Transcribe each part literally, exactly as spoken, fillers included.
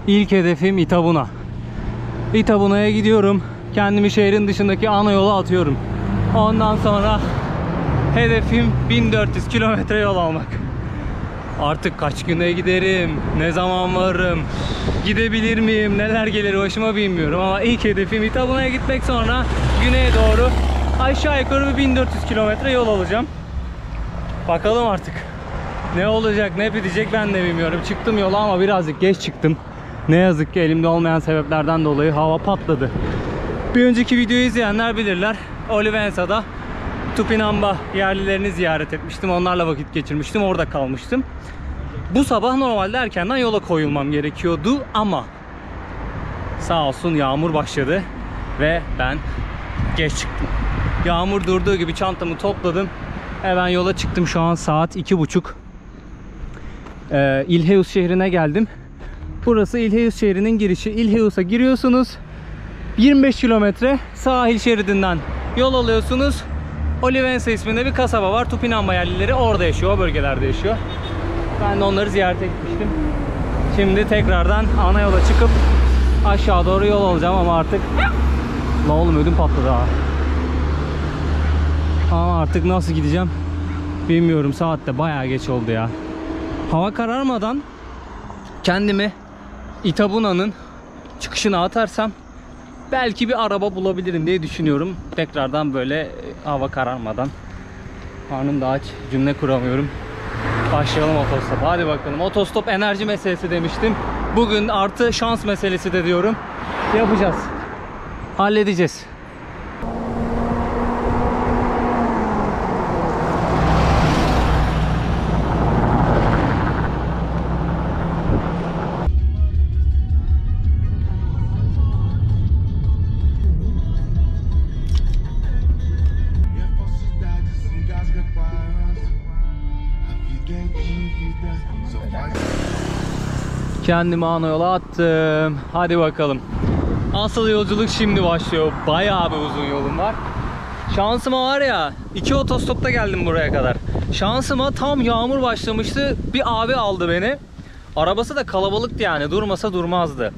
İlk hedefim Itabuna. Itabuna'ya gidiyorum. Kendimi şehrin dışındaki ana yola atıyorum. Ondan sonra hedefim bin dört yüz kilometre yol almak. Artık kaç güne giderim, ne zaman varırım, gidebilir miyim, neler gelir başıma bilmiyorum. Ama ilk hedefim Itabuna'ya gitmek, sonra güneye doğru aşağı yukarı bir bin dört yüz kilometre yol alacağım. Bakalım artık ne olacak, ne bitecek ben de bilmiyorum. Çıktım yola ama birazcık geç çıktım. Ne yazık ki elimde olmayan sebeplerden dolayı hava patladı. Bir önceki videoyu izleyenler bilirler. Olivensa'da Tupinamba yerlilerini ziyaret etmiştim. Onlarla vakit geçirmiştim. Orada kalmıştım. Bu sabah normalde erkenden yola koyulmam gerekiyordu ama sağ olsun yağmur başladı ve ben geç çıktım. Yağmur durduğu gibi çantamı topladım. Hemen yola çıktım. Şu an saat iki buçuk. Ee, Ilheus şehrine geldim. Burası Ilheus şehrinin girişi. Ilheus'a giriyorsunuz. yirmi beş kilometre sahil şeridinden yol alıyorsunuz. Olivença isminde bir kasaba var. Tupinamba yerlileri orada yaşıyor, o bölgelerde yaşıyor. Ben de onları ziyarete gitmiştim. Şimdi tekrardan ana yola çıkıp aşağı doğru yol alacağım ama artık la oğlum ödüm patladı ha. Ama artık nasıl gideceğim bilmiyorum. Saat de bayağı geç oldu ya. Hava kararmadan kendimi Itabuna'nın çıkışına atarsam belki bir araba bulabilirim diye düşünüyorum. Tekrardan böyle hava kararmadan. Karnım da aç, cümle kuramıyorum. Başlayalım otostopa. Hadi bakalım. Otostop enerji meselesi demiştim. Bugün artı şans meselesi de diyorum. Yapacağız. Halledeceğiz. Kendimi ana yola attım. Hadi bakalım. Asıl yolculuk şimdi başlıyor. Bayağı bir uzun yolum var. Şansıma var ya, iki otostopta geldim buraya kadar. Şansıma tam yağmur başlamıştı. Bir abi aldı beni. Arabası da kalabalıktı yani. Durmasa durmazdı.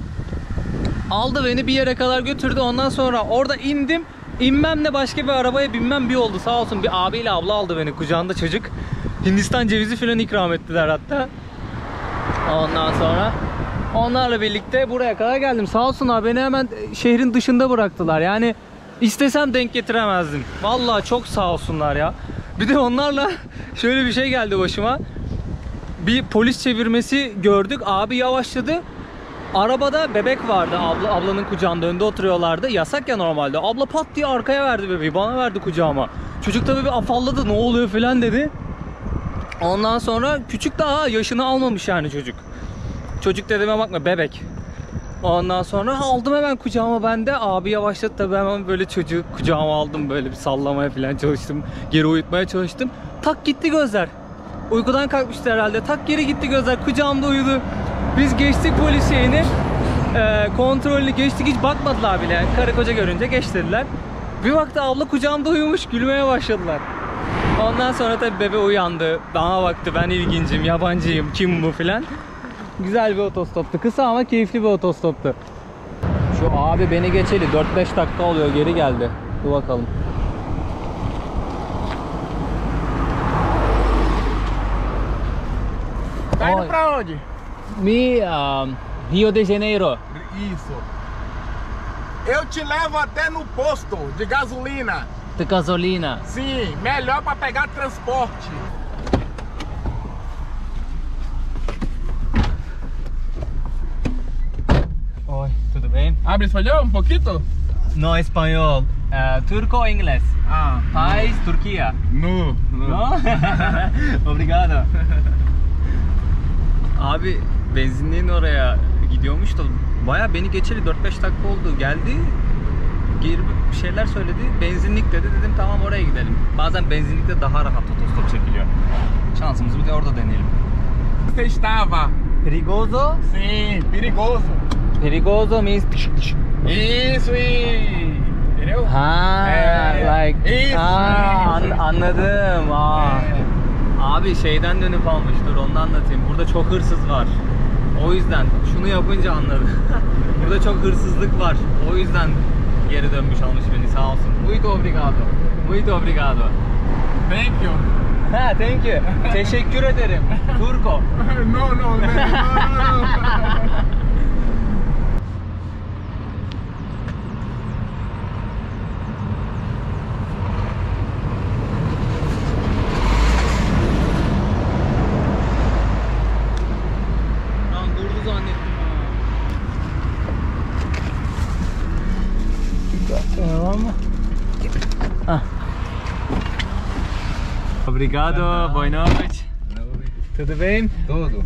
Aldı beni bir yere kadar götürdü. Ondan sonra orada indim. İnmemle başka bir arabaya binmem bir oldu. Sağ olsun bir abiyle abla aldı beni. Kucağında çocuk. Hindistan cevizi falan ikram ettiler hatta. Ondan sonra onlarla birlikte buraya kadar geldim. Sağ olsunlar beni hemen şehrin dışında bıraktılar. Yani istesem denk getiremezdim. Vallahi çok sağ olsunlar ya. Bir de onlarla şöyle bir şey geldi başıma. Bir polis çevirmesi gördük. Abi yavaşladı. Arabada bebek vardı. Abla, ablanın kucağında önde oturuyorlardı. Yasak ya normalde. Abla pat diye arkaya verdi bebeği. Bana verdi kucağıma. Çocuk tabii bir afalladı. Ne oluyor falan dedi. Ondan sonra küçük daha yaşını almamış yani çocuk. Çocuk dediğime bakma, bebek. Ondan sonra aldım hemen kucağıma ben de. Abi yavaşladı tabii, hemen böyle çocuğu kucağıma aldım. Böyle bir sallamaya falan çalıştım. Geri uyutmaya çalıştım. Tak gitti gözler. Uykudan kalkmıştı herhalde. Tak geri gitti gözler. Kucağımda uyudu. Biz geçtik polis şeyini. Ee, kontrolünü geçtik, hiç bakmadılar bile. Karı koca görünce geç dediler. Bir baktı abla kucağımda uyumuş. Gülmeye başladılar. Ondan sonra tabii bebe uyandı. Bana baktı, ben ilgincim, yabancıyım, kim bu filan. Güzel bir otostoptu. Kısa ama keyifli bir otostoptu. Şu abi beni geçeli dört beş dakika oluyor, geri geldi. Dur bakalım. Tá indo pra onde? Mi um, Rio de Janeiro. Isso. Eu te levo até no posto de gasolina. De gasolina. Sim, melhor para pegar transporte. Oi, tudo bem? Abre espanhol um pouquinho? No espanhol. Uh, turco ou inglês? Ah, País, Turquia. no. No? Obrigado. Abi benzinliğin oraya gidiyormuş da baya beni geçeli dört beş dakika oldu. Geldi, geri bir şeyler söyledi, benzinlik dedi, dedim tamam oraya gidelim. Bazen benzinlikte daha rahat otostop çekiliyor. Şansımızı bir de orada deneyelim. Você estava? Perigoso? Sim, perigoso. Perigoso means Isso, e... entendeu? ha, Ee, like isso, ha, isso. an- anladım. Aa. Ee, Abi şeyden dönüp almıştır, onu anlatayım. Burada çok hırsız var. O yüzden şunu yapınca anladı. Burada çok hırsızlık var. O yüzden geri dönmüş almış beni, sağ olsun. Muito obrigado. Muito obrigado. Thank you. Ha, thank you. Teşekkür ederim. Turco. No, no, no, no, no. Lan durdu zannettim ha. Tamam mı? Ah. Obrigado, boa noite. Tudo bem? Tudo.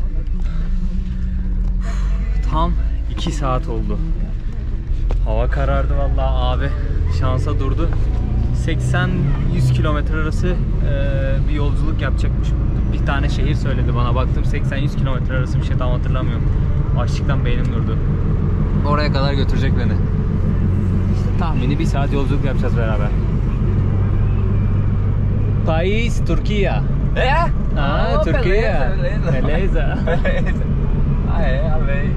Tam iki saat oldu. Hava karardı vallahi abi. Şansa durdu. seksen yüz kilometre arası e, bir yolculuk yapacakmış. Bir tane şehir söyledi bana. Baktım seksen yüz kilometre arası bir şey, tam hatırlamıyorum. Açlıktan beynim durdu. Oraya kadar götürecek beni. İşte tahmini bir saat yolculuk yapacağız beraber. País Türkiye. É? Ah, Oh, Türkiye. beleza, beleza. Beleza. Beleza. Ah, é, amei.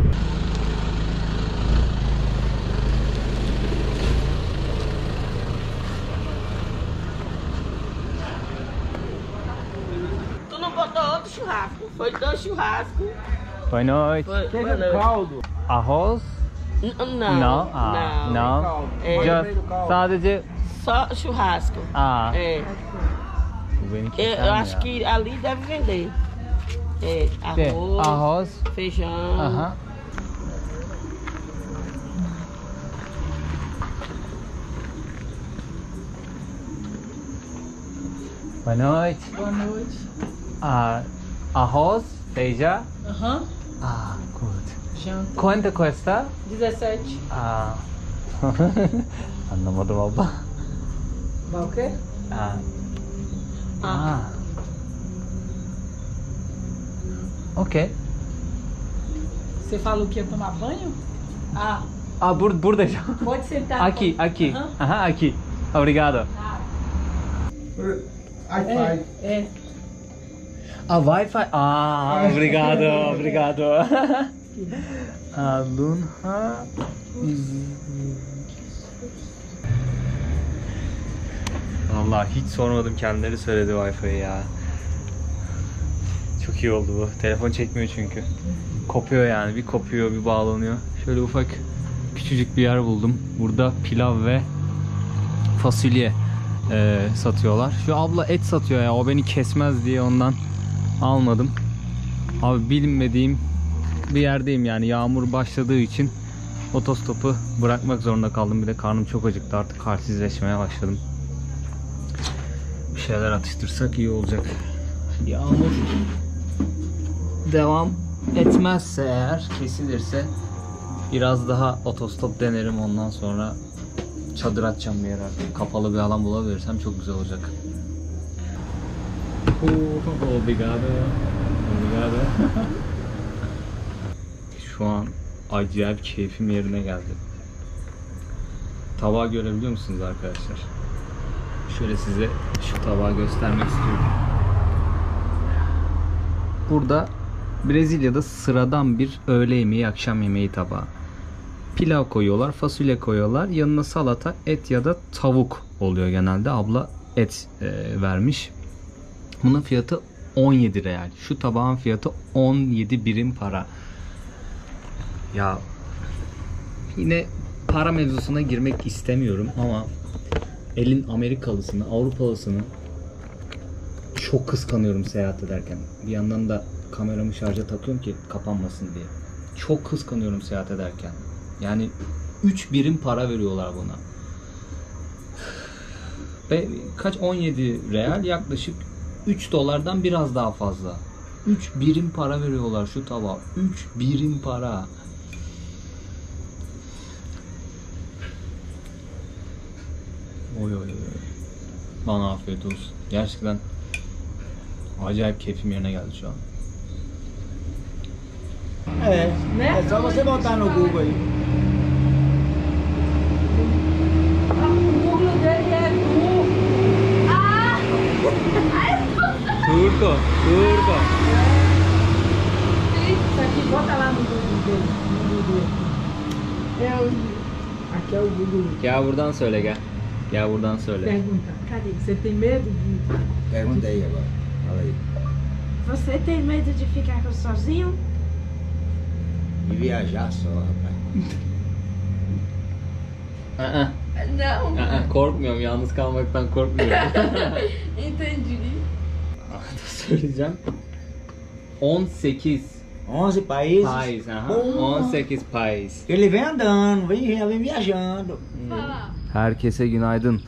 Tu não botou outro churrasco? Foi dois churrascos. Boa noite. Foi, Quer boa ver o noite. caldo? Arroz? N- Não. Não. Ah, não. não. É. Just sadece Só churrasco. ah. É. Bu beni Eu, keser eu mi acho ya? que ali deve vender. É, De, arroz, arroz. feijão. Aha. Boa noite. Boa noite. Ah, arroz, feijão. Aham. Ah, good. Janta. Quanto custa? dezessete. Ah. Anlamadım abla. Vai o quê? Ah. Ah. Ah. Ok. Você falou que ia tomar banho? Ah, Ah, bur burada já. pode sentar. Aqui, pode- aqui. Aham. Aha, aqui. Obrigado. Wi-Fi. É, é. Ah, Wi-Fi. Ah, obrigado, obrigado. Alunha. Vallahi hiç sormadım, kendileri söyledi Wi-Fi'yi ya. Çok iyi oldu bu. Telefon çekmiyor çünkü. Kopuyor yani. Bir kopuyor, bir bağlanıyor. Şöyle ufak küçücük bir yer buldum. Burada pilav ve fasulye e, satıyorlar. Şu abla et satıyor ya. O beni kesmez diye ondan almadım. Abi bilmediğim bir yerdeyim yani. Yağmur başladığı için otostopu bırakmak zorunda kaldım. Bir de karnım çok acıktı. Artık halsizleşmeye başladım. Bir şeyler atıştırsak iyi olacak. Yağmur devam etmezse, eğer kesilirse biraz daha otostop denerim, ondan sonra çadır atacağım bir yere artık. Kapalı bir alan bulabilirsem çok güzel olacak. Obrigado. Obrigado. Şu an acayip keyfim yerine geldi. Tabağı görebiliyor musunuz arkadaşlar? Şöyle size şu tabağı göstermek istiyorum. Burada Brezilya'da sıradan bir öğle yemeği, akşam yemeği tabağı. Pilav koyuyorlar, fasulye koyuyorlar. Yanına salata, et ya da tavuk oluyor genelde. Abla et e, vermiş. Bunun fiyatı on yedi real. Şu tabağın fiyatı on yedi birim para. Ya yine para mevzusuna girmek istemiyorum ama elin Amerikalısını, Avrupalısını çok kıskanıyorum seyahat ederken. Bir yandan da kameramı şarja takıyorum ki kapanmasın diye. Çok kıskanıyorum seyahat ederken. Yani üç birim para veriyorlar buna. Ve kaç, on yedi real, yaklaşık üç dolardan biraz daha fazla. üç birim para veriyorlar şu tabağa. üç birim para. Oy oy oy. Bana afiyet olsun. Gerçekten acayip keyfim yerine geldi şu an. É, é só você botar no Google aí. O Google dele é Google. Ah! Turco, Turco. Isso aqui Bota lá no Google dele. No Google. É o... Aqui é o Google. Gel buradan söyle gel. Gel buradan söyle. Pergunta, cadê? Você tem medo de... Pergunta aí agora. Fala aí. Você tem medo de ficar sozinho? De viajar só, rapaz. Aa, Não. aa, korkmuyorum. Yalnız kalmaktan korkmuyorum. Entendi. Söyleyeceğim. on sekiz onze países. país. Aha. Porra. on sekiz país. Ele vem andando, vem, vem viajando. Fala. Herkese günaydın.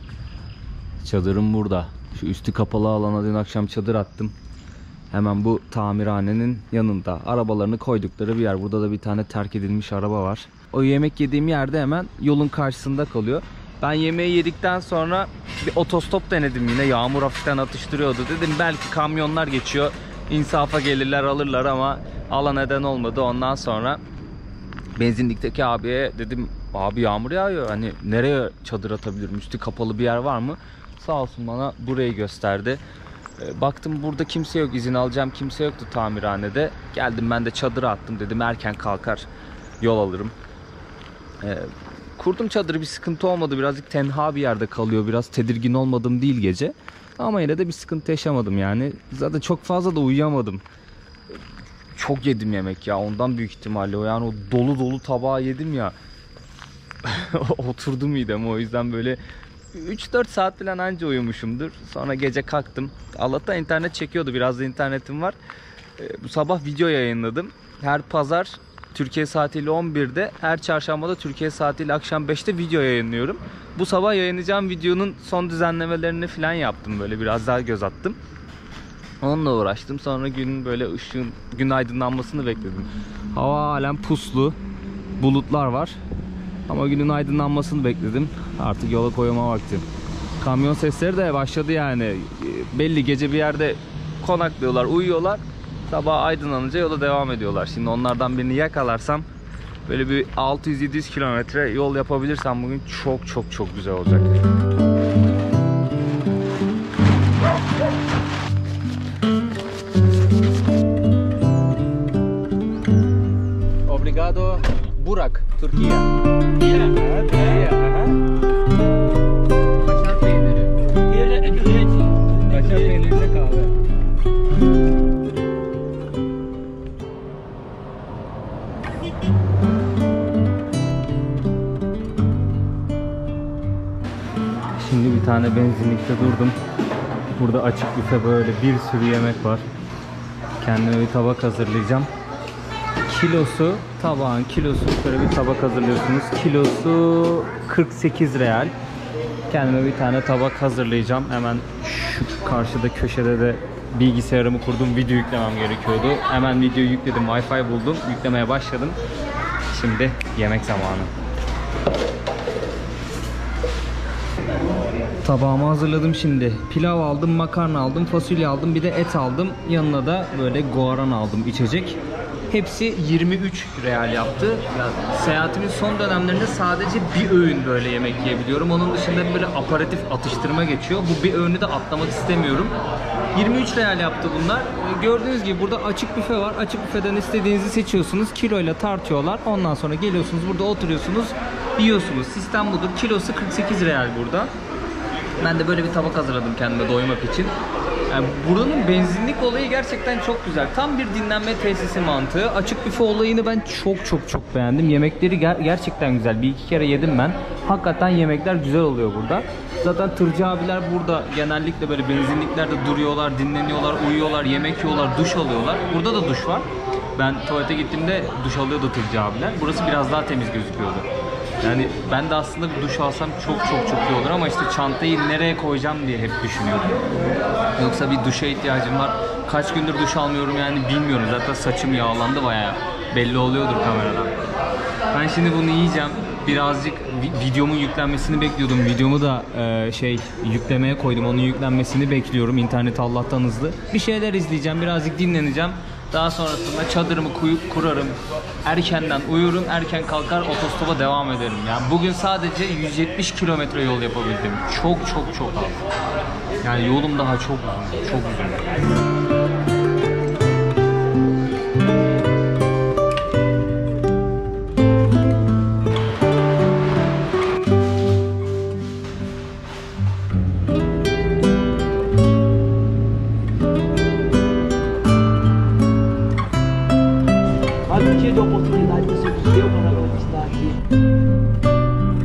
Çadırım burada. Şu üstü kapalı alana dün akşam çadır attım. Hemen bu tamirhanenin yanında. Arabalarını koydukları bir yer. Burada da bir tane terk edilmiş araba var. O yemek yediğim yerde hemen yolun karşısında kalıyor. Ben yemeği yedikten sonra bir otostop denedim yine. Yağmur hafiften atıştırıyordu. Dedim belki kamyonlar geçiyor. İnsafa gelirler alırlar ama ala neden olmadı. Ondan sonra benzinlikteki abiye dedim abi yağmur yağıyor. Hani nereye çadır atabilirim? Üstü kapalı bir yer var mı? Sağ olsun bana burayı gösterdi. Baktım burada kimse yok. İzin alacağım kimse yoktu tamirhanede. Geldim ben de çadıra attım. Dedim erken kalkar yol alırım. Ee, kurdum çadırı, bir sıkıntı olmadı. Birazcık tenha bir yerde kalıyor. Biraz tedirgin olmadım değil gece. Ama yine de bir sıkıntı yaşamadım yani. Zaten çok fazla da uyuyamadım. Çok yedim yemek ya. Ondan büyük ihtimalle o. Yani o dolu dolu tabağı yedim ya. Oturdu midem, o yüzden böyle üç dört saat falan anca uyumuşumdur. Sonra gece kalktım. Allah'tan internet çekiyordu. Biraz da internetim var. Bu sabah video yayınladım. Her pazar Türkiye saatiyle on birde, her çarşamba da Türkiye saatiyle akşam beşte video yayınlıyorum. Bu sabah yayınlayacağım videonun son düzenlemelerini falan yaptım. Böyle biraz daha göz attım. Onunla uğraştım. Sonra günün böyle ışığın, gün aydınlanmasını bekledim. Hava halen puslu. Bulutlar var. Ama günün aydınlanmasını bekledim. Artık yola koyulma vakti. Kamyon sesleri de başladı yani. Belli gece bir yerde konaklıyorlar, uyuyorlar. Sabah aydınlanınca yola devam ediyorlar. Şimdi onlardan birini yakalarsam böyle bir altı yüz yedi yüz kilometre yol yapabilirsem bugün çok çok çok güzel olacak. Obrigado Burak, Türkiye. Evet, Türkiye. Aha. Kaşar peyniri. Kaşar peynirli kahve. Şimdi bir tane benzinlikte durdum. Burada açık büfe, böyle bir sürü yemek var. Kendime bir tabak hazırlayacağım. Kilosu, tabağın kilosu, böyle bir tabak hazırlıyorsunuz. Kilosu kırk sekiz real. Kendime bir tane tabak hazırlayacağım. Hemen şu karşıda köşede de bilgisayarımı kurdum. Video yüklemem gerekiyordu. Hemen videoyu yükledim. Wi-Fi buldum. Yüklemeye başladım. Şimdi yemek zamanı. Tabağımı hazırladım şimdi. Pilav aldım, makarna aldım, fasulye aldım, bir de et aldım. Yanına da böyle guaran aldım, içecek. Hepsi yirmi üç real yaptı. Yani seyahatimin son dönemlerinde sadece bir öğün böyle yemek yiyebiliyorum. Onun dışında böyle aparatif atıştırma geçiyor. Bu bir öğünü de atlamak istemiyorum. yirmi üç real yaptı bunlar. Gördüğünüz gibi burada açık büfe var. Açık büfeden istediğinizi seçiyorsunuz. Kiloyla tartıyorlar. Ondan sonra geliyorsunuz, burada oturuyorsunuz, yiyorsunuz. Sistem budur. Kilosu kırk sekiz real burada. Ben de böyle bir tabak hazırladım kendime doymak için. Yani buranın benzinlik olayı gerçekten çok güzel. Tam bir dinlenme tesisi mantığı. Açık büfe olayını ben çok çok çok beğendim. Yemekleri ger gerçekten güzel. Bir iki kere yedim ben. Hakikaten yemekler güzel oluyor burada. Zaten tırcı abiler burada genellikle böyle benzinliklerde duruyorlar, dinleniyorlar, uyuyorlar, yemek yiyorlar, duş alıyorlar. Burada da duş var. Ben tuvalete gittiğimde duş alıyordu tırcı abiler. Burası biraz daha temiz gözüküyordu. Yani ben de aslında bir duş alsam çok çok çok iyi olur ama işte çantayı nereye koyacağım diye hep düşünüyorum. Yoksa bir duşa ihtiyacım var. Kaç gündür duş almıyorum yani bilmiyorum. Zaten saçım yağlandı bayağı. Belli oluyordur kameradan. Ben şimdi bunu yiyeceğim. Birazcık videomun yüklenmesini bekliyordum. Videomu da e, şey yüklemeye koydum. Onun yüklenmesini bekliyorum. İnternet Allah'tan hızlı. Bir şeyler izleyeceğim. Birazcık dinleneceğim. Daha sonrasında çadırımı kurarım, erkenden uyurum, erken kalkar otostopa devam ederim. Yani bugün sadece yüz yetmiş kilometre yol yapabildim. Çok çok çok az. Yani yolum daha çok uzun, çok uzun. de oportunidade de você ver o panorama da cidade aqui.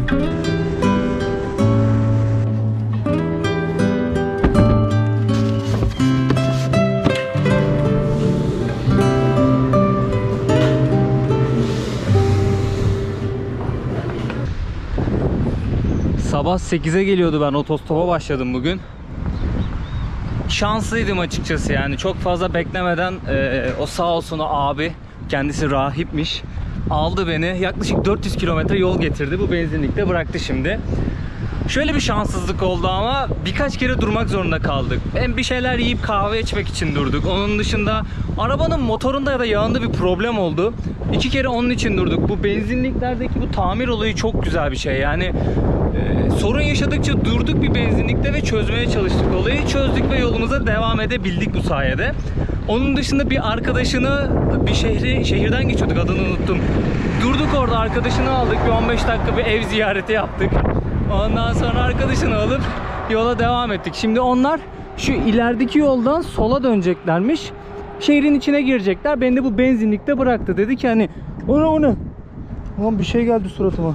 Sabah sekize geliyordu, ben otostopa başladım bugün. Şanslıydım açıkçası yani. Çok fazla beklemeden e, o sağ olsun o abi, kendisi rahipmiş, aldı beni. Yaklaşık dört yüz kilometre yol getirdi. Bu benzinlikte bıraktı şimdi. Şöyle bir şanssızlık oldu ama birkaç kere durmak zorunda kaldık. Hem bir şeyler yiyip kahve içmek için durduk. Onun dışında arabanın motorunda ya da yağında bir problem oldu. İki kere onun için durduk. Bu benzinliklerdeki bu tamir olayı çok güzel bir şey. Yani e, sorun yaşadıkça durduk bir benzinlikte ve çözmeye çalıştık olayı. Çözdük ve yolumuza devam edebildik bu sayede. Onun dışında bir arkadaşını, bir şehri şehirden geçiyorduk, adını unuttum. Durduk orada, arkadaşını aldık. Bir on beş dakika bir ev ziyareti yaptık. Ondan sonra arkadaşını alıp yola devam ettik. Şimdi onlar şu ilerideki yoldan sola döneceklermiş. Şehrin içine girecekler. Beni de bu benzinlikte bıraktı. Dedi ki hani o ne o ne? Ulan bir şey geldi suratıma.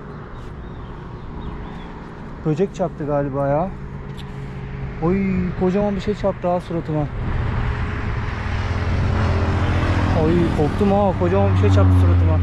Böcek çarptı galiba ya. Oy, kocaman bir şey çarptı ha suratıma. Oy, korktum ha, kocaman bir şey çarptı suratıma.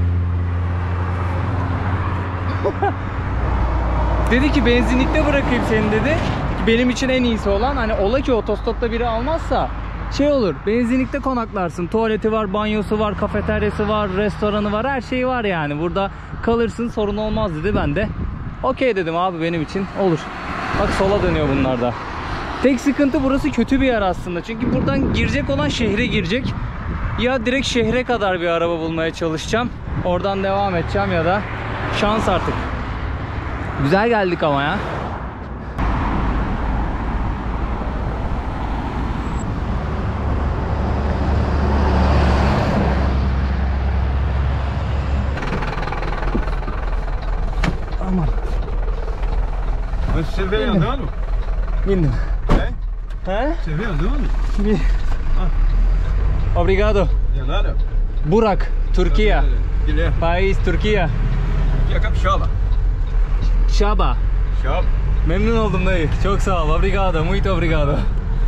Dedi ki benzinlikte bırakayım seni dedi. Benim için en iyisi olan, hani ola ki otostopta biri almazsa şey olur, benzinlikte konaklarsın. Tuvaleti var, banyosu var, kafeteryası var, restoranı var, her şeyi var yani. Burada kalırsın, sorun olmaz dedi. Ben de okey dedim abi, benim için olur. Bak sola dönüyor bunlar da. Tek sıkıntı, burası kötü bir yer aslında. Çünkü buradan girecek olan şehre girecek. Ya direkt şehre kadar bir araba bulmaya çalışacağım. Oradan devam edeceğim ya da şans artık. Güzel geldik ama ya. Aman. Mas você veio andando? Bindim. É? He? Você veio andando? Bir. Obrigado. De nada. Burak, Türkiye. Guilherme. País Türkiye. Aqui é Capixaba. Şaba. Capixaba. Memnun oldum dayı. Çok sağ ol. Obrigado. Muito obrigado.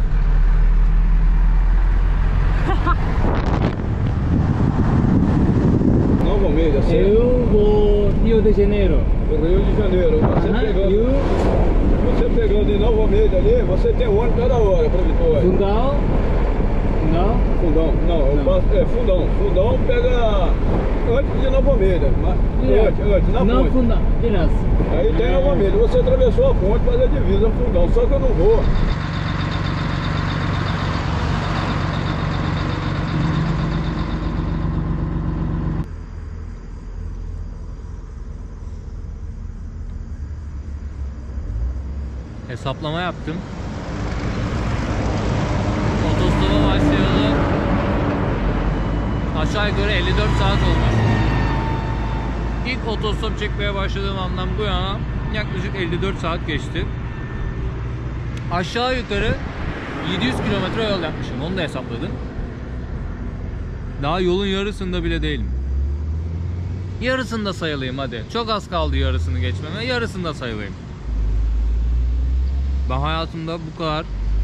Nova Almeida, certo? Eu vou Rio de Janeiro. Rio de Janeiro. Você Aham, pegando, e o você pegando em Nova Almeida ali, você tem um ônibus toda hora para Vitória. Fundão. Fundão. Fundão. Não, eu Não. passo, é Fundão. Fundão pega antes de Nova Almeida. Mas, antes, antes, na Não ponte. fundão. Biraz. Aí tem Nova Almeida. Você atravessou a ponte, faz a divisa Fundão. Só que eu não vou. Hesaplama yaptım. Otostopa başlayalı aşağı yukarı elli dört saat olmuş. İlk otostop çekmeye başladığım andan bu yana yaklaşık elli dört saat geçti. Aşağı yukarı yedi yüz kilometre yol yapmışım. Onu da hesapladım. Daha yolun yarısında bile değilim. Yarısında sayılayım hadi. Çok az kaldı yarısını geçmeme. Yarısında sayılayım. Ben hayatımda bu kadar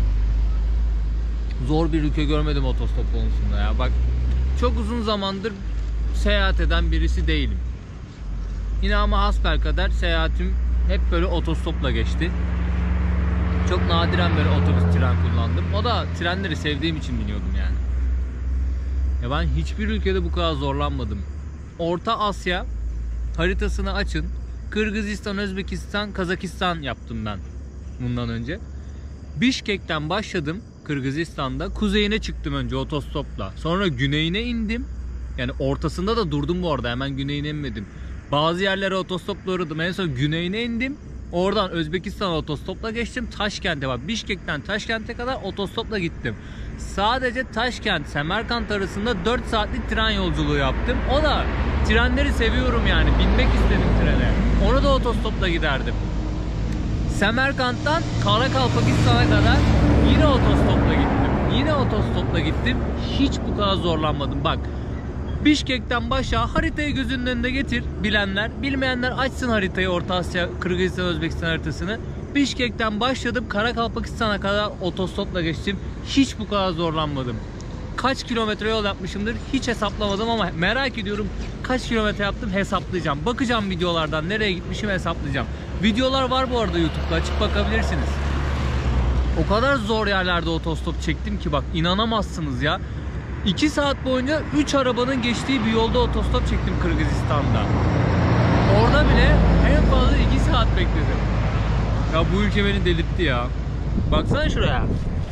zor bir ülke görmedim otostop konusunda ya. Bak, çok uzun zamandır seyahat eden birisi değilim. Yine ama hasbelkader seyahatim hep böyle otostopla geçti. Çok nadiren böyle otobüs, tren kullandım. O da trenleri sevdiğim için biniyordum yani. Ya ben hiçbir ülkede bu kadar zorlanmadım. Orta Asya haritasını açın. Kırgızistan, Özbekistan, Kazakistan yaptım ben bundan önce. Bişkek'ten başladım Kırgızistan'da. Kuzeyine çıktım önce otostopla. Sonra güneyine indim. Yani ortasında da durdum bu arada. Hemen güneyine inmedim. Bazı yerlere otostopla uğradım. En son güneyine indim. Oradan Özbekistan'a otostopla geçtim. Taşkent'e bak. Bişkek'ten Taşkent'e kadar otostopla gittim. Sadece Taşkent, Semerkant arasında dört saatlik tren yolculuğu yaptım. O da trenleri seviyorum yani. Binmek istedim trene. Onu da otostopla giderdim. Semerkant'tan Karakalpakistan'a kadar yine otostopla gittim. Yine otostopla gittim. Hiç bu kadar zorlanmadım. Bak, Bişkek'ten başa haritayı gözünün önünde getir bilenler. Bilmeyenler açsın haritayı, Orta Asya, Kırgızistan, Özbekistan haritasını. Bişkek'ten başladım, Karakalpakistan'a kadar otostopla geçtim. Hiç bu kadar zorlanmadım. Kaç kilometre yol yapmışımdır hiç hesaplamadım ama merak ediyorum kaç kilometre yaptım, hesaplayacağım. Bakacağım videolardan nereye gitmişim, hesaplayacağım. Videolar var bu arada YouTube'da, açıp bakabilirsiniz. O kadar zor yerlerde otostop çektim ki bak inanamazsınız ya. iki saat boyunca üç arabanın geçtiği bir yolda otostop çektim Kırgızistan'da. Orada bile en fazla iki saat bekledim. Ya bu ülke beni delirtti ya. Baksana şuraya.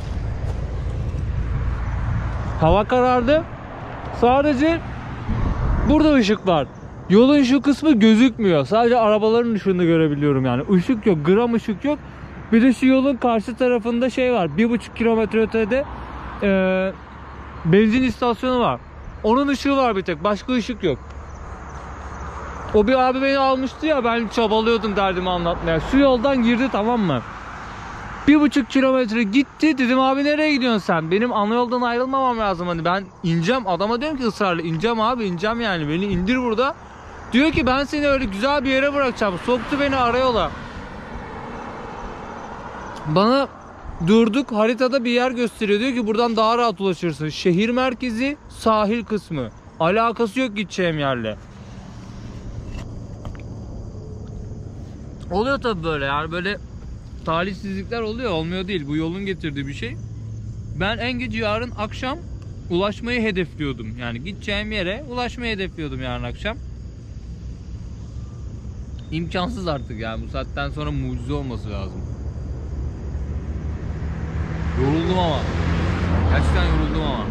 Hava karardı. Sadece burada ışık var. Yolun şu kısmı gözükmüyor. Sadece arabaların ışığını görebiliyorum yani. Işık yok, gram ışık yok. Bir de şu yolun karşı tarafında şey var. Bir buçuk kilometre ötede ee, benzin istasyonu var. Onun ışığı var bir tek. Başka ışık yok. O bir abi beni almıştı ya, ben çabalıyordum derdimi anlatmaya. Şu yoldan girdi, tamam mı? Bir buçuk kilometre gitti. Dedim abi nereye gidiyorsun sen? Benim ana yoldan ayrılmamam lazım. Hani ben ineceğim. Adama diyorum ki ısrarla ineceğim abi, ineceğim yani. Beni indir burada. Diyor ki ben seni öyle güzel bir yere bırakacağım. Soktu beni arayola. Bana durduk, haritada bir yer gösteriyor. Diyor ki buradan daha rahat ulaşırsın. Şehir merkezi, sahil kısmı. Alakası yok gideceğim yerle. Oluyor tabi böyle yani, böyle talihsizlikler oluyor, olmuyor değil. Bu yolun getirdiği bir şey. Ben en geç yarın akşam ulaşmayı hedefliyordum. Yani gideceğim yere ulaşmayı hedefliyordum yarın akşam. İmkansız artık yani, bu saatten sonra mucize olması lazım. Yoruldum ama. Gerçekten yoruldum ama.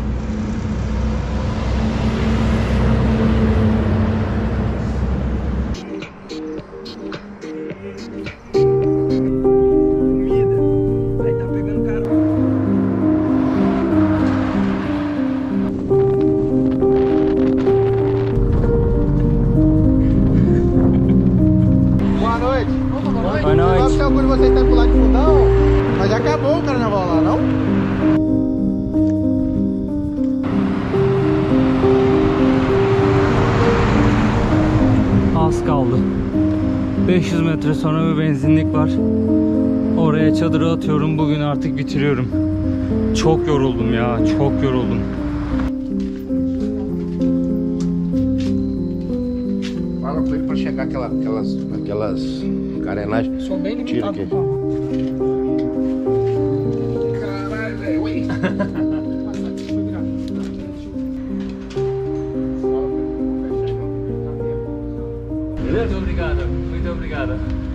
Az kaldı. beş yüz metre sonra bir benzinlik var. Oraya çadırı atıyorum. Bugün artık bitiriyorum. Çok yoruldum ya. Çok yoruldum. Fala com ele pra chegar aquela, aquelas, aquelas carenagens. Sou bem Tira limitado. aqui. Caralho, velho. Oi. Muito obrigado. Muito obrigado.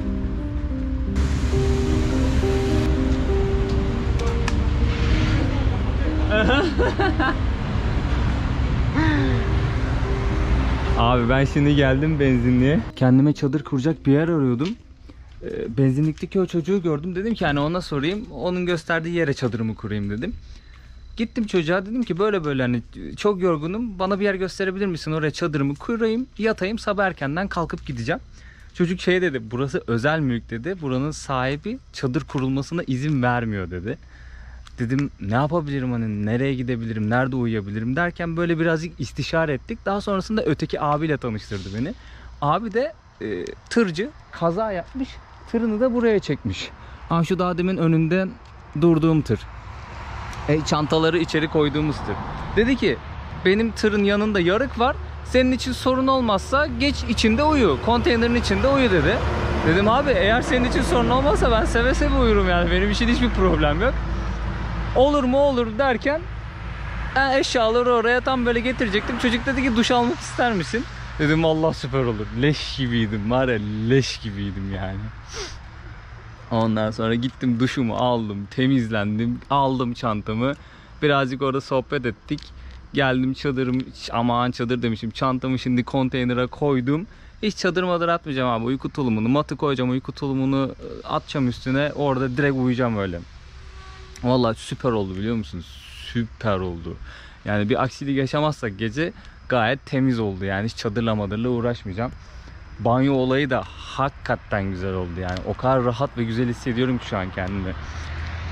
Abi ben şimdi geldim benzinliğe. Kendime çadır kuracak bir yer arıyordum. Ee, benzinlikteki o çocuğu gördüm. Dedim ki hani ona sorayım. Onun gösterdiği yere çadırımı kurayım dedim. Gittim çocuğa, dedim ki böyle böyle hani çok yorgunum. Bana bir yer gösterebilir misin? Oraya çadırımı kurayım, yatayım, sabah erkenden kalkıp gideceğim. Çocuk şey dedi, burası özel mülk dedi. Buranın sahibi çadır kurulmasına izin vermiyor dedi. Dedim ne yapabilirim, hani nereye gidebilirim, nerede uyuyabilirim derken böyle birazcık istişare ettik. Daha sonrasında öteki abiyle tanıştırdı beni. Abi de e, tırcı, kaza yapmış, tırını da buraya çekmiş. Ha şu daha demin önünden durduğum tır. E, çantaları içeri koyduğumuz tır. Dedi ki benim tırın yanında yarık var. Senin için sorun olmazsa geç içinde uyu. Konteynerin içinde uyu dedi. Dedim abi eğer senin için sorun olmazsa ben seve seve uyurum yani. Benim için hiçbir problem yok. Olur mu olur derken ben eşyaları oraya tam böyle getirecektim. Çocuk dedi ki duş almak ister misin? Dedim Allah süper olur. Leş gibiydim var ya, leş gibiydim yani. Ondan sonra gittim, duşumu aldım, temizlendim, aldım çantamı. Birazcık orada sohbet ettik. Geldim çadırım, aman çadır demişim, çantamı şimdi konteynere koydum. Hiç çadır madır atmayacağım abi. Uyku tulumunu, matı koyacağım, uyku tulumunu atacağım üstüne. Orada direkt uyuyacağım öyle. Vallahi süper oldu biliyor musunuz? Süper oldu. Yani bir aksilik yaşamazsak gece gayet temiz oldu. Yani hiç çadırla madırla uğraşmayacağım. Banyo olayı da hakikaten güzel oldu yani. O kadar rahat ve güzel hissediyorum ki şu an kendimi.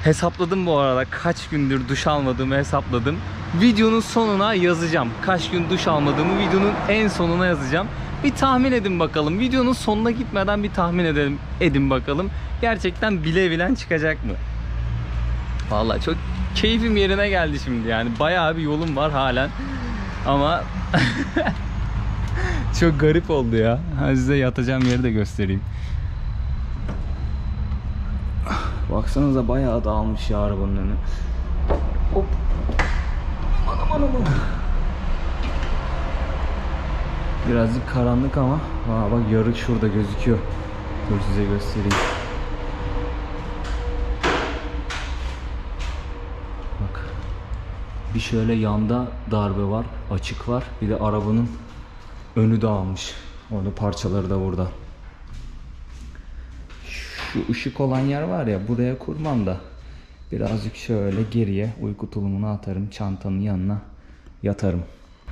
Hesapladım bu arada, kaç gündür duş almadığımı hesapladım. Videonun sonuna yazacağım. Kaç gün duş almadığımı videonun en sonuna yazacağım. Bir tahmin edin bakalım. Videonun sonuna gitmeden bir tahmin edelim, edin bakalım. Gerçekten bilebilen çıkacak mı? Vallahi çok keyfim yerine geldi şimdi yani. Bayağı bir yolum var halen. Ama çok garip oldu ya. Size yatacağım yeri de göstereyim. Baksanıza bayağı dağılmış ya arabanın önü. Hop. Anam anam anam. Birazcık karanlık ama. Aa, bak yarık şurada gözüküyor. Dur size göstereyim. Bak. Bir şöyle yanda darbe var. Açık var. Bir de arabanın önü dağılmış. Orada parçaları da burada. Şu ışık olan yer var ya, buraya kurmam da birazcık şöyle geriye uyku tulumunu atarım, çantanın yanına yatarım.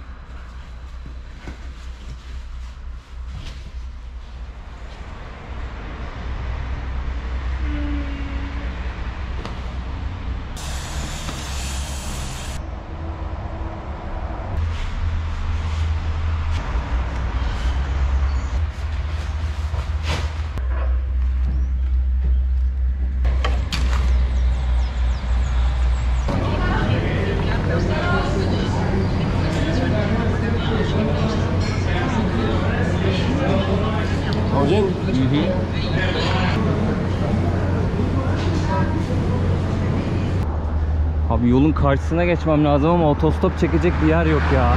Abi yolun karşısına geçmem lazım ama otostop çekecek bir yer yok ya.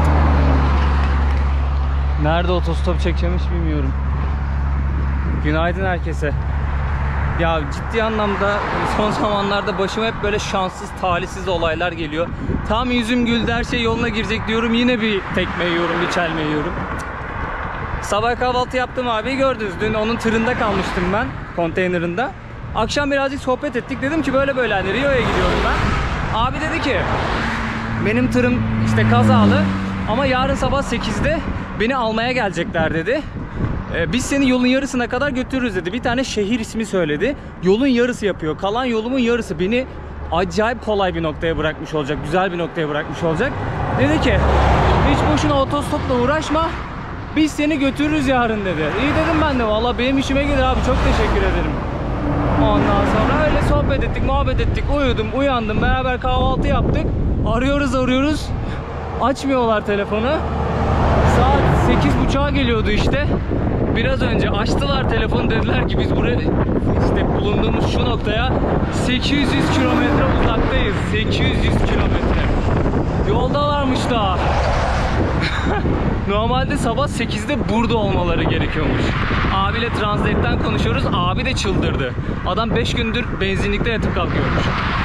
Nerede otostop çekeceğim hiç bilmiyorum. Günaydın herkese. Ya ciddi anlamda son zamanlarda başıma hep böyle şanssız, talihsiz olaylar geliyor. Tam yüzüm güldü, her şey yoluna girecek diyorum, yine bir tekme yiyorum, bir çelme yiyorum. Sabah kahvaltı yaptım abi, gördünüz. Dün onun tırında kalmıştım ben, konteynerında. Akşam birazcık sohbet ettik. Dedim ki böyle böyle hani Rio'ya gidiyorum ben. Abi dedi ki benim tırım işte kazalı ama yarın sabah sekizde beni almaya gelecekler dedi. Ee, biz seni yolun yarısına kadar götürürüz dedi. Bir tane şehir ismi söyledi. Yolun yarısı yapıyor. Kalan yolumun yarısı beni acayip kolay bir noktaya bırakmış olacak. Güzel bir noktaya bırakmış olacak. Dedi ki hiç boşuna otostopla uğraşma. Biz seni götürürüz yarın dedi. İyi dedim ben de, vallahi benim işime gelir abi, çok teşekkür ederim. Ondan sonra öyle sohbet ettik, muhabbet ettik, uyudum, uyandım, beraber kahvaltı yaptık. Arıyoruz arıyoruz, açmıyorlar telefonu. Saat sekiz buçuğa geliyordu işte. Biraz önce açtılar telefonu, dediler ki biz buraya işte bulunduğumuz şu noktaya sekiz yüz kilometre uzaktayız. sekiz yüz kilometre. Yoldalarmış daha. Normalde sabah sekizde burada olmaları gerekiyormuş. Abiyle Translate'ten konuşuyoruz. Abi de çıldırdı. Adam beş gündür benzinlikte yatıp kalkıyormuş.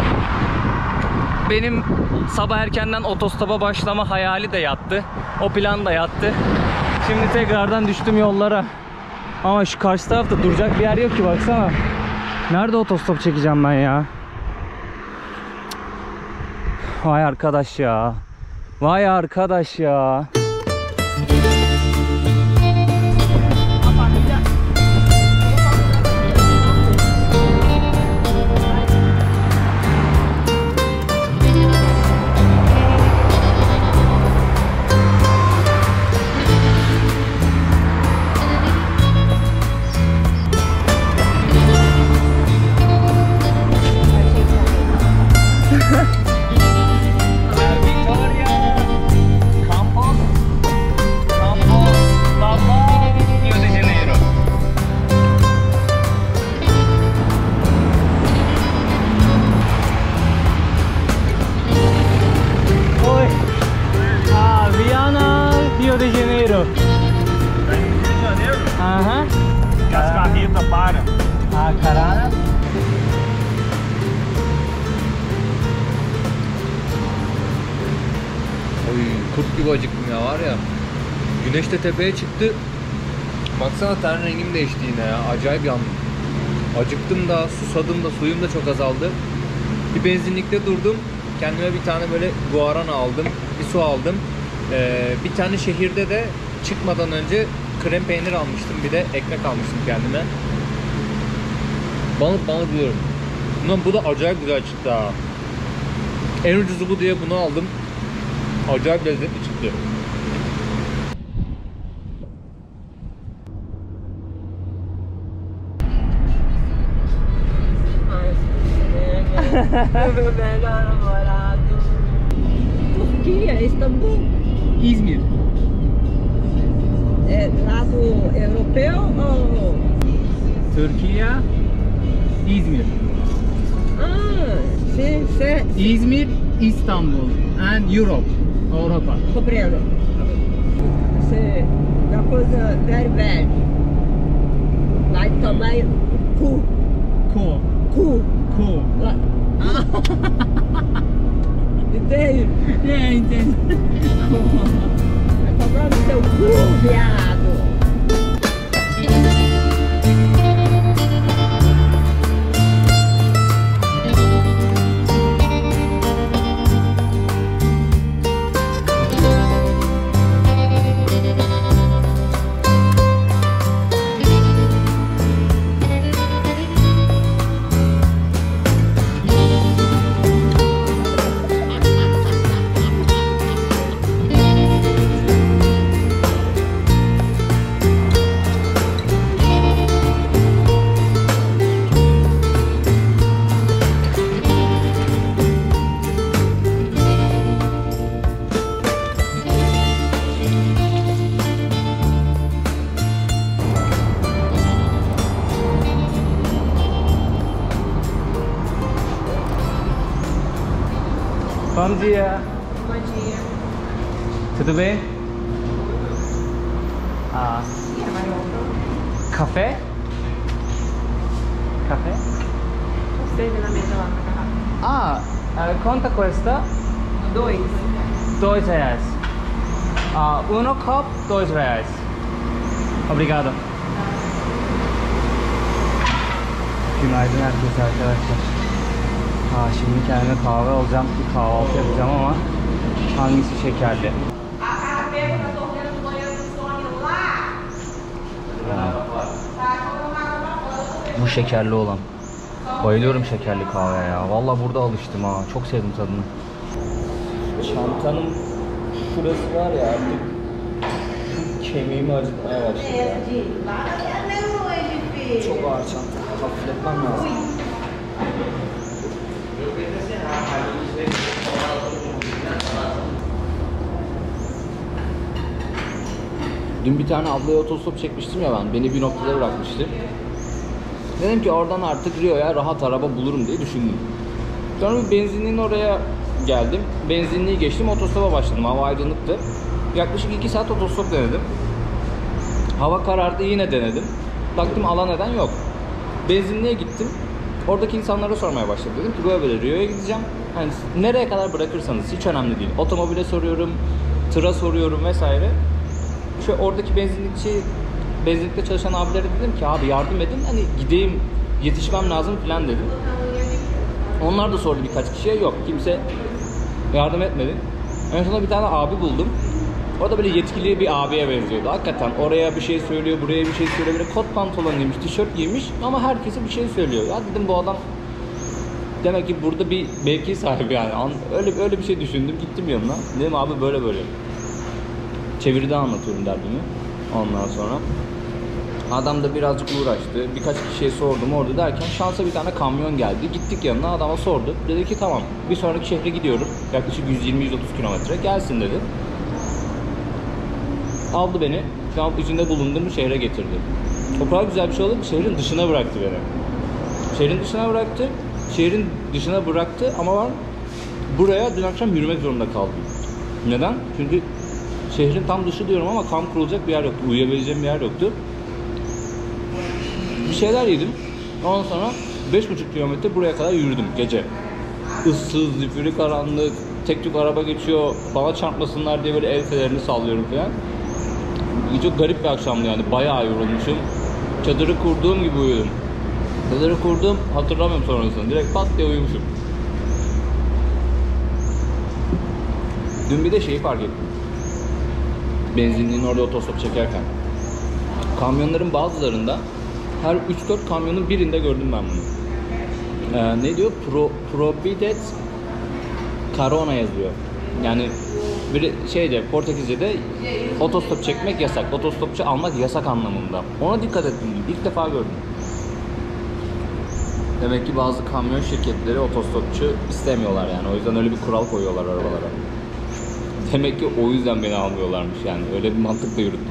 Benim sabah erkenden otostopa başlama hayali de yattı. O plan da yattı. Şimdi tekrardan düştüm yollara. Ama şu karşı tarafta duracak bir yer yok ki, baksana. Nerede otostop çekeceğim ben ya? Vay arkadaş ya. Vay arkadaş ya. Rio de Janeiro. Rio de Janeiro? Aham. E as carretas param. Ah, caralho. Oy, kurt gibi acıktım ya, var ya. Güneş de tepeye çıktı. Baksana ten rengim değişti yine ya. Acayip yandım. Acıktım da, susadım da, suyum da çok azaldı. Bir benzinlikte durdum. Kendime bir tane böyle guarana aldım. Bir su aldım. Ee, bir tane şehirde de çıkmadan önce krem peynir almıştım. Bir de ekmek almıştım kendime. Balık balık diyorum. Ulan bu da acayip güzel çıktı ha. En ucuzu bu diye bunu aldım. Acayip lezzetli çıktı. Meu melhor namorado. Turquia, Istambul. İzmir. É lado europeu ou. Türkiye, İzmir. Ah, sim, sim. İzmir, İstanbul and Europe. Avrupa. Compreendo. Você, uma coisa very bad. Vai tomar cu. Ko. Cu. Ko. Lá. Entende? Ne entendo. Vai tomar no seu cu, viado. Bom dia. Bom dia. Tudo bem? Ah, café? Café? Serve na mesa lá na garrafa. Ah, eh, quanto custa? Dois. Dois reais. Ah, uno cup, dois reais. Obrigado. Günaydın herkese arkadaşlar. Ha, şimdi kendime kahve alacağım, bir kahvaltı yapacağım ama hangisi şekerli? Ha. Bu şekerli olan. Bayılıyorum şekerli kahveye ya. Vallahi burada alıştım ha. Çok sevdim tadını. Çantanın şurası var ya artık şu kemiğimi acıtmaya başladı ya. Çok ağır çanta. Hafifletmem lazım. Dün bir tane ablaya otostop çekmiştim ya ben. Beni bir noktada bırakmıştı. Dedim ki oradan artık Rio'ya rahat araba bulurum diye düşündüm. Sonra bir benzinliğin oraya geldim. Benzinliği geçtim, otostopa başladım. Hava aydınlıktı. Yaklaşık iki saat otostop denedim. Hava karardı, yine denedim. Baktım alan neden yok. Benzinliğe gittim. Oradaki insanlara sormaya başladım. Dedim ki böyle böyle Rio'ya gideceğim. Yani nereye kadar bırakırsanız hiç önemli değil. Otomobile soruyorum, tıra soruyorum vesaire. Şu oradaki benzinlikçi, benzinlikte çalışan abilere dedim ki abi yardım edin, hani gideyim, yetişmem lazım falan dedim. Onlar da sordu birkaç kişiye, yok kimse yardım etmedi. En sonunda bir tane abi buldum. O da böyle yetkili bir abiye benziyordu. Hakikaten oraya bir şey söylüyor, buraya bir şey söylüyor. Böyle kot pantolon giymiş, tişört giymiş ama herkese bir şey söylüyor. Ya dedim bu adam demek ki burada bir mevki sahibi yani. Öyle öyle bir şey düşündüm, gittim yanına. Dedim abi böyle böyle. Çeviride anlatıyorum derdimi. Ondan sonra adam da birazcık uğraştı. Birkaç kişiye sordum orada derken şansa bir tane kamyon geldi. Gittik yanına, adama sorduk. Dedi ki tamam bir sonraki şehre gidiyorum. Yaklaşık yüz yirmi yüz otuz kilometre. Gelsin dedi. Aldı beni. Şu an içinde bulunduğum şehre getirdi. O kadar güzel bir şey oldu ki şehrin dışına bıraktı beni. Şehrin dışına bıraktı. Şehrin dışına bıraktı ama ben buraya dün akşam yürümek zorunda kaldım. Neden? Çünkü şehrin tam dışı diyorum ama kamp kurulacak bir yer yoktu. Uyuyabileceğim bir yer yoktu. Bir şeyler yedim. Ondan sonra beş buçuk kilometre buraya kadar yürüdüm gece. Issız, zifiri karanlık, tek tük araba geçiyor, bana çarpmasınlar diye böyle el fenerini sallıyorum falan. Çok garip bir akşamdı yani, bayağı yorulmuşum. Çadırı kurduğum gibi uyudum. Çadırı kurdum, hatırlamıyorum sonrasını. Direkt pat diye uyumuşum. Dün bir de şeyi fark ettim. Benzinliğin orada otostop çekerken. Kamyonların bazılarında her üç dört kamyonun birinde gördüm ben bunu. Ee, ne diyor? Pro, prohibited carona yazıyor. Yani bir şeyde Portekizce'de otostop çekmek yasak. Otostopçu almak yasak anlamında. Ona dikkat ettim. İlk defa gördüm. Demek ki bazı kamyon şirketleri otostopçu istemiyorlar yani. O yüzden öyle bir kural koyuyorlar arabalara. Demek ki o yüzden beni almıyorlarmış yani. Öyle bir mantıkla yürüttüm.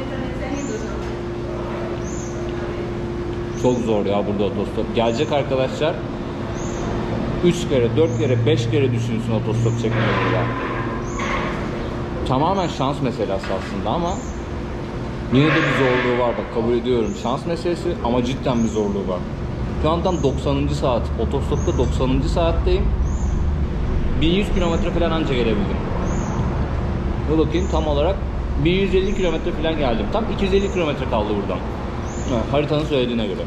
Çok zor ya burada otostop. Gelecek arkadaşlar üç kere, dört kere, beş kere düşünsün otostop çekmeyi burada. Tamamen şans meselesi aslında ama yine de bir zorluğu var, bak kabul ediyorum. Şans meselesi ama cidden bir zorluğu var. Şu an tam doksanıncı saat. Otostopta doksanıncı saatteyim. bin yüz kilometre falan anca gelebildim. Ve bakayım tam olarak bin yüz elli kilometre falan geldim. Tam iki yüz elli kilometre kaldı buradan. Evet, haritanın söylediğine göre.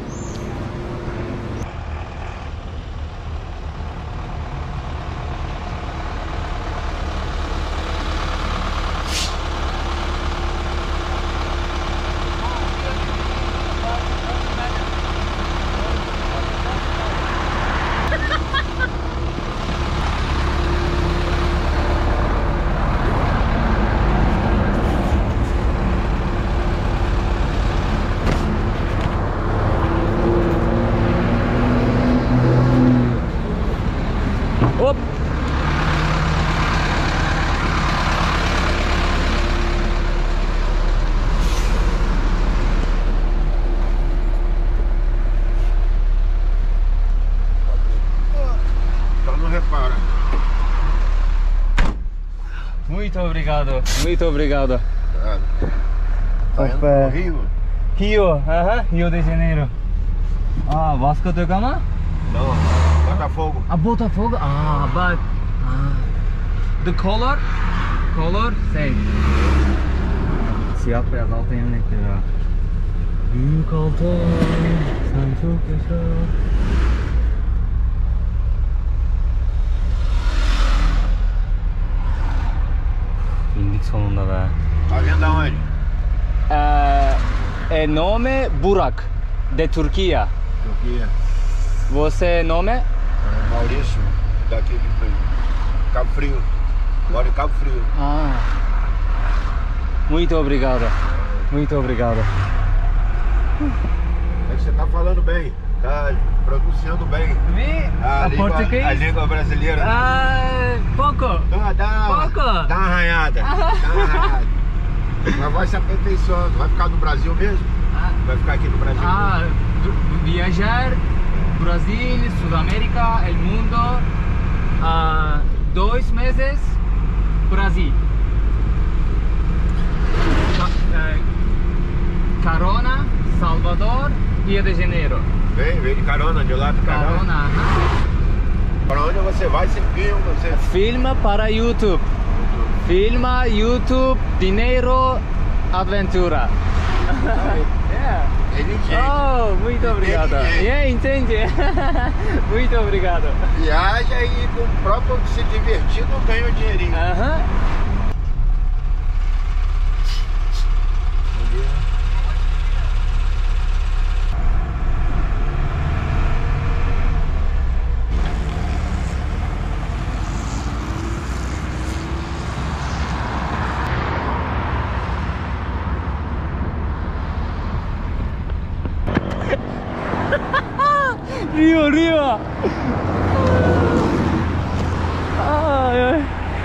Hop. Então não repara. Muito obrigado. Muito obrigado. Tá indo pro Rio? Rio, aha, Rio de Janeiro. Ah, Vasco da Gama? Não, Botafogo. Ah, Botafogo. Ah, but ah, the color, color same. Siyah beyaz altın renkleri ha. Büyük altın, sen çok yaşa. İndik sonunda be. Tá vindo da onde? Ee, e nome Burak, de Turquia. Turquia. Você nome? É, Maurício, daqui de Cabo Frio. Moro em Cabo Frio. Ah. Muito obrigado. Muito obrigado. É que você tá falando bem, tá pronunciando bem. Vi? A, língua, português? a língua brasileira. Ah, pouco. Dá, dá, Pouco. dá uma arranhada. Dá uma arranhada. Mas vai se aperfeiçoando. Vai ficar no Brasil mesmo? Vai ficar aqui no Brasil Ah, mesmo? viajar Brasil, Sudamérica, el mundo. Ah, dois meses Brasil. Ca- eh, Carona, Salvador, Rio de Janeiro. Vem, vem de carona, de lá de carona. Carona, ajá. Para onde você vai, você filma, você... Filma para YouTube. Filma, YouTube, dinheiro, aventura. Yeah. Ele entende. Oh, muito obrigado. Entende. Yeah, entende. Muito obrigado. Viaja e com o próprio se divertindo ganha o dinheirinho. Aham. Rio, Rio. Ay, ay.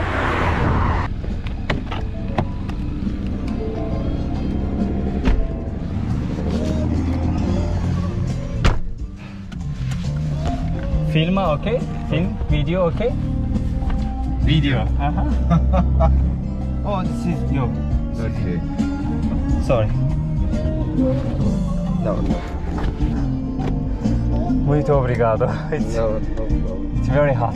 Filma, okay? Film, video, okay? Video. Uh-huh. Oh, this is yo. Ok. Sorry. Não, não. Muito obrigado. It's, Não, não, não. it's very hot.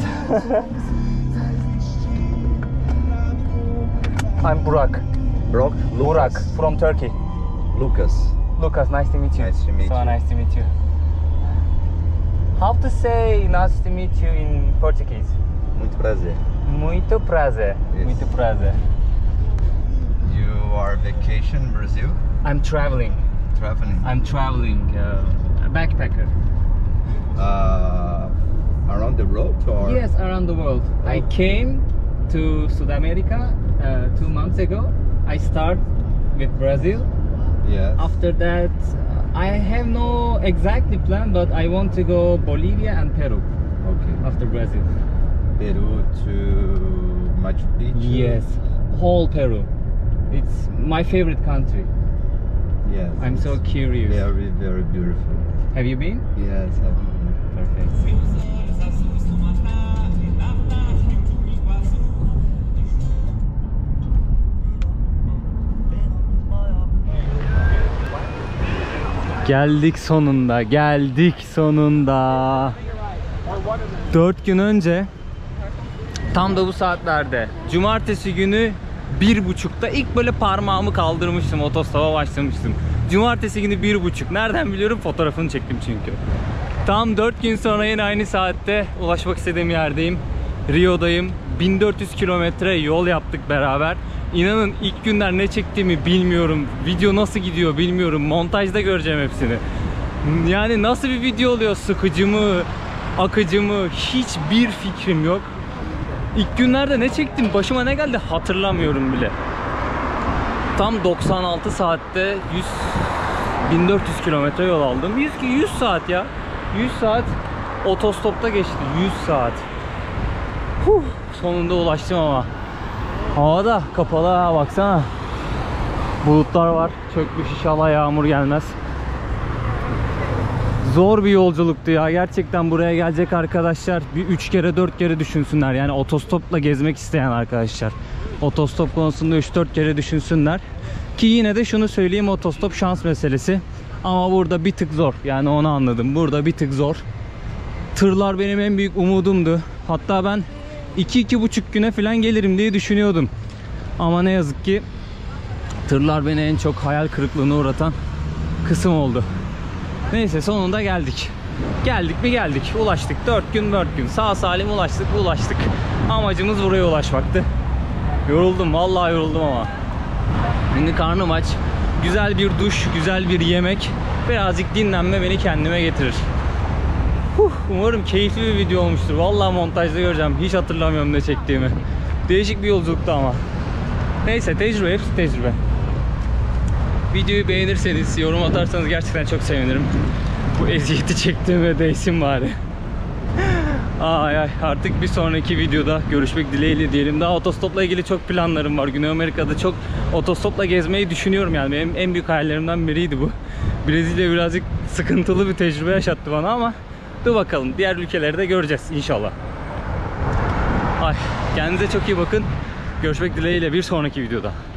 I'm Burak. Brock, Burak Lucas. from Turkey. Lucas. Lucas, nice to meet you. Nice to meet so you. nice to meet you. How to say nice to meet you in Portuguese? Muito prazer. Muito prazer. Yes. Muito prazer. You are vacation in Brazil? I'm traveling. Traveling? I'm traveling. Uh, a backpacker. Uh, Around the world or? Yes, around the world. I came to South America uh, two months ago. I start with Brazil. Yes. After that, uh, I have no exactly plan, but I want to go Bolivia and Peru Okay. after Brazil. Peru to Machu Picchu. Yes, whole Peru. It's my favorite country. Yes. I'm so curious. Very, very beautiful. Have you been? Yes. I've Perfect. Geldik sonunda, geldik sonunda. Dört gün önce tam da bu saatlerde cumartesi günü bir buçukta ilk böyle parmağımı kaldırmıştım, otostopa başlamıştım. Cumartesi günü bir buçuk. Nereden biliyorum? Fotoğrafını çektim çünkü. Tam dört gün sonra yine aynı saatte ulaşmak istediğim yerdeyim. Rio'dayım. bin dört yüz kilometre yol yaptık beraber. İnanın ilk günler ne çektiğimi bilmiyorum. Video nasıl gidiyor bilmiyorum. Montajda göreceğim hepsini. Yani nasıl bir video oluyor? Sıkıcı mı? Akıcı mı? Hiçbir fikrim yok. İlk günlerde ne çektim? Başıma ne geldi? Hatırlamıyorum bile. Tam doksan altı saatte yüz bin dört yüz kilometre yol aldım. yüz, yüz saat ya. yüz saat otostopta geçti. yüz saat. Huh, sonunda ulaştım ama. Hava da kapalı ha, baksana. Bulutlar var. Çökmüş, inşallah yağmur gelmez. Zor bir yolculuktu ya. Gerçekten buraya gelecek arkadaşlar bir üç kere dört kere düşünsünler. Yani otostopla gezmek isteyen arkadaşlar. Otostop konusunda üç dört kere düşünsünler. Ki yine de şunu söyleyeyim, otostop şans meselesi. Ama burada bir tık zor. Yani onu anladım. Burada bir tık zor. Tırlar benim en büyük umudumdu. Hatta ben iki iki buçuk güne falan gelirim diye düşünüyordum. Ama ne yazık ki tırlar beni en çok hayal kırıklığına uğratan kısım oldu. Neyse sonunda geldik. Geldik mi geldik. Ulaştık. dört gün dört gün. Sağ salim ulaştık ulaştık. Amacımız buraya ulaşmaktı. Yoruldum. Vallahi yoruldum ama. Şimdi karnım aç. Güzel bir duş, güzel bir yemek, birazcık dinlenme beni kendime getirir. Huh, umarım keyifli bir video olmuştur. Vallahi montajda göreceğim. Hiç hatırlamıyorum ne çektiğimi. Değişik bir yolculuktu ama. Neyse, tecrübe, hepsi tecrübe. Videoyu beğenirseniz, yorum atarsanız gerçekten çok sevinirim. Bu eziyeti çektiğime değsin bari. Ay ay, artık bir sonraki videoda görüşmek dileğiyle diyelim. Daha otostopla ilgili çok planlarım var. Güney Amerika'da çok otostopla gezmeyi düşünüyorum yani. Benim en büyük hayallerimden biriydi bu. Brezilya birazcık sıkıntılı bir tecrübe yaşattı bana ama dur bakalım, diğer ülkeleri de göreceğiz inşallah. Ay, kendinize çok iyi bakın. Görüşmek dileğiyle bir sonraki videoda.